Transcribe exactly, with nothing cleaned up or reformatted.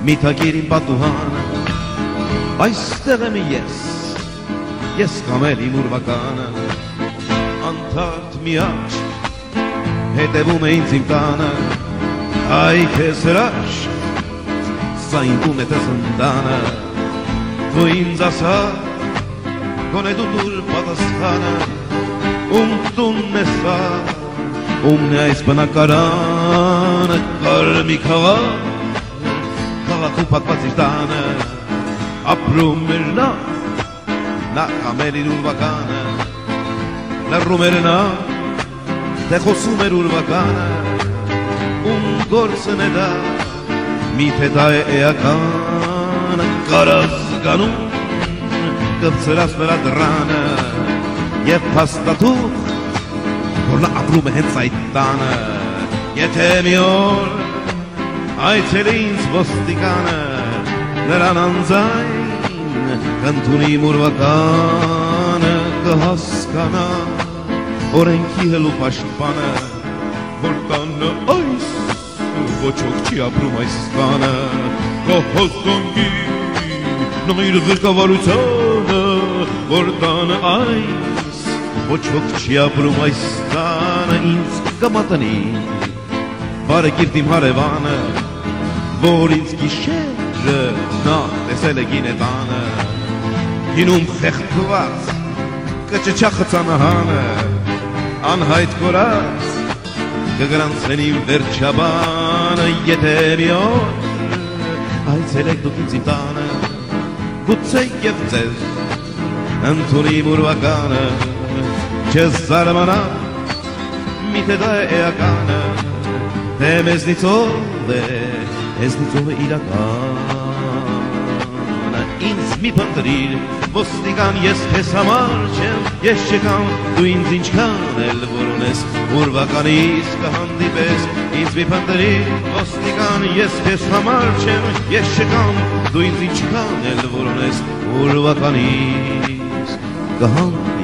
Միտագիր իմ պատուհանը, այստեղ եմ ես, ես կամել իմ ուրվականը, անթարդ մի աչք հետևում է ինձ իմ տանը, այ քեզ հրաշք, սա իմ տուն է տես ընդանը, դու ինձ ասա, գոնե դու տուր պատասխանը, ում տունն է սա, ումն է այս բնակարանը, կար մի քաղաք, քաղաքում պատված իր տանը, ապրում էր նա, նա կամել իր ուրվականը, լռում էր նա, թե խոսում էր ուրվականը, ում գործն է դա, միթե դա է էականը, կարաս գանում, կվցրած նրա դռանը, և փաստաթուղթ, որ նա ապրում է հենց այդ տանը, եթե մի օր այցելի ինձ ոստիկանը, նրան անձայն կընդունի իմ ուրվականը, կհասկանա օրենքի հելու պաշտպանը, որ տանը այս ոչոք չի ապրում այս տանը, կհասկանի նույր ղեկավարությանը, որ տանը այս ոչոք չի ապրում այս տանը, ինձ կմատնի բարեկիրտ իմ հարևանը, որ ինձ գիշերը նա տեսել է գին է տանը, գինում խեղդված կճճա խծանահանը, անհայտ կորած կգրանցեն իմ վերջաբանը, եթե մի օր այցելեք դուք ինձ իմ տանը, գուցե և ձեզ ընդունի իմ ուրվականը, չես զարմանա, միթե դա է էականը, թե մեզնից ով է, մեզնից ով է իրականը, ինձ մի փնտրիր, ոստիկան ես քեզ համար չեմ, ես չկամ, դու ինձ ինչքան էլ որ ունես, ուրվականից կհանդիպես, ինձ մի փնտրիր, ոստիկան ես քեզ համար չեմ, ես չկամ, դու ինձ ինչքան էլ որ ունես, ուրվականից կհանդիպես